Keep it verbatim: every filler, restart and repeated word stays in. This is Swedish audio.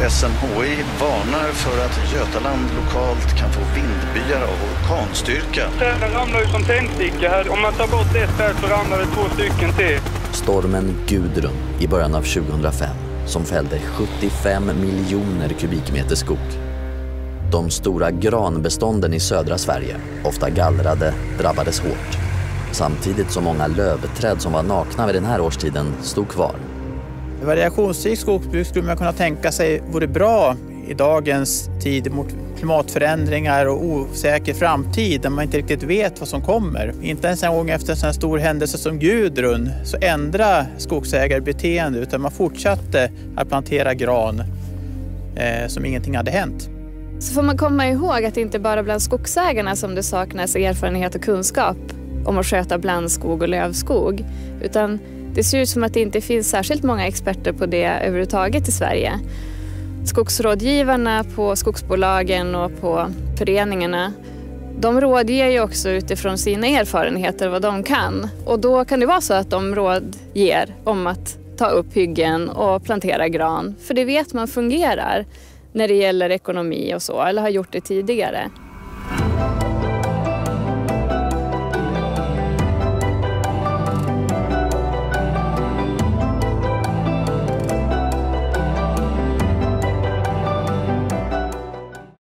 S M H I varnar för att Götaland lokalt kan få vindbyar av orkanstyrka. Träden ramlar ju som tändsticka här. Om man tar bort ett träd så ramlar det två stycken till. Stormen Gudrun i början av tjugohundrafem som fällde sjuttiofem miljoner kubikmeter skog. De stora granbestånden i södra Sverige, ofta gallrade, drabbades hårt. Samtidigt som många lövträd som var nakna vid den här årstiden stod kvar. Variationsrikt skogsbruk skulle man kunna tänka sig vore bra i dagens tid mot klimatförändringar och osäker framtid där man inte riktigt vet vad som kommer. Inte ens en gång efter en sån stor händelse som Gudrun så ändra skogsägare beteende utan man fortsatte att plantera gran eh, som ingenting hade hänt. Så får man komma ihåg att det inte bara bland skogsägarna som det saknas erfarenhet och kunskap om att sköta blandskog och lövskog, utan det ser ut som att det inte finns särskilt många experter på det överhuvudtaget i Sverige. Skogsrådgivarna på skogsbolagen och på föreningarna, de rådger ju också utifrån sina erfarenheter vad de kan. Och då kan det vara så att de rådger om att ta upp hyggen och plantera gran. För det vet man fungerar när det gäller ekonomi och så, eller har gjort det tidigare.